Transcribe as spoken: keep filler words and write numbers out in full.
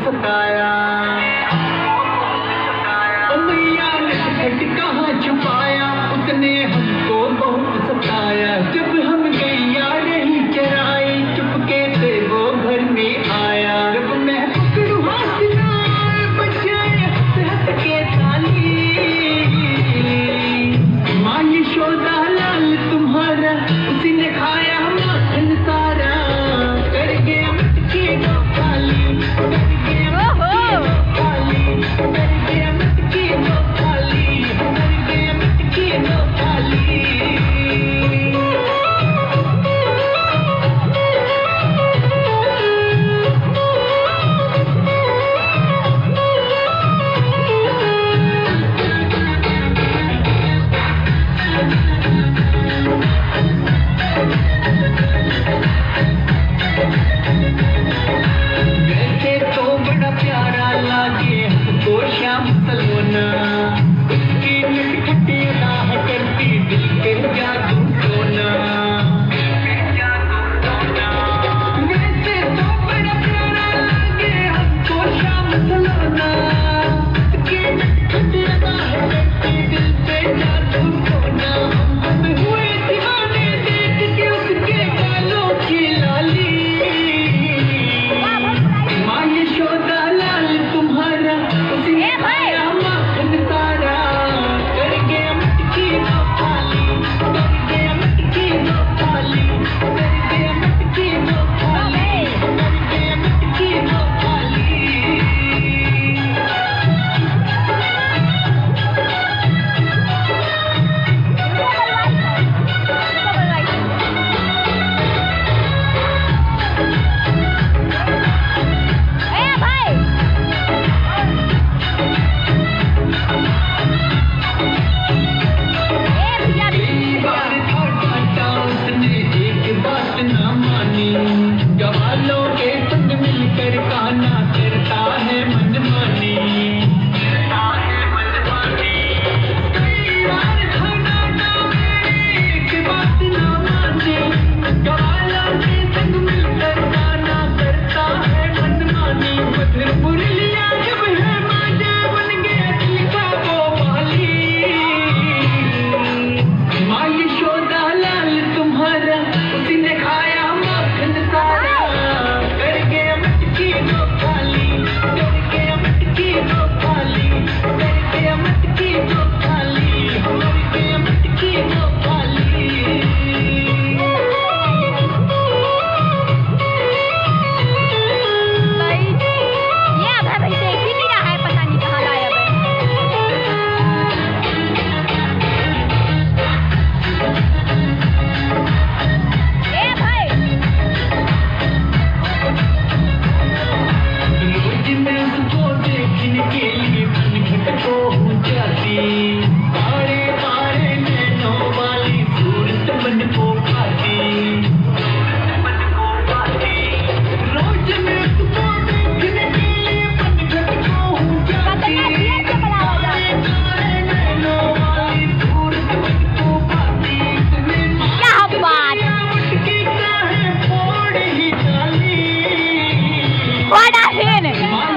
सताया, मैया ने घट कहाँ छुपाया, उसने हमको बहुत सताया। जब हम गैया रही चराई, चुपके से वो घर में आया। जब मैं पकड़ू हाथ में बचाए हंस के ताली, माँ यशोदा लाल तुम्हारा उसी ने खाया माखन सारा। कर गया मटकी दो खाली, कर गया मटकी दो खाली, कर गया मटकी दो खाली, कर गया मटकी दो खाली। वैसे तो बड़ा प्यारा लागे हमको श्याम सलोना, उसकी नटखटी अदा करती दिल के जादू टोना। वैसे तो बड़ा प्यारा लागे हमको श्याम सलोना, उसकी नटखटी अदा करती दिल पे जादू टोना। हम हुए दीवाने देख के उसके गालों की लाली, माँ यशोदा लाल तुम्हारा उसी ने खाया माखन सारा। कर गया मटकी दो खाली, कर गया मटकी दो खाली, कर गया मटकी दो खाली, कर गया मटकी दो खाली। गवालों के संग मिलकर काना करता है मनमानी, करता है मनमानी। कई बार खाना ना एक बात ना माने, गवालों के संग मिलकर काना करता है मनमानी। मधुरपुर लिया जब है माने बन गया दिल का वो माली, माँ यशोदा लाल तुम्हारा उसी ने खाया माखन सारा। कर गया मटकी दो खाली, कर गया मटकी दो खाली, कर गया मटकी दो खाली, कर गया मटकी दो खाली। भाई ये अभय भाई देख ही नहीं रहा है, पता नहीं कहाँ गायब है। ए भाई रोज मैं उसको देखने के लिए पनघट को हूँ जाती, तारे तारे नैनों वाली सूरत मन को पाती, सूरत मन को पाती। रोज मैं उसको देखने के लिए पनघट को हूँ जाती, तारे तारे नैनों वाली सूरत मन को पाती। क्या बात मटकी का है फोड़ ही डाली, बड़ा है। माँ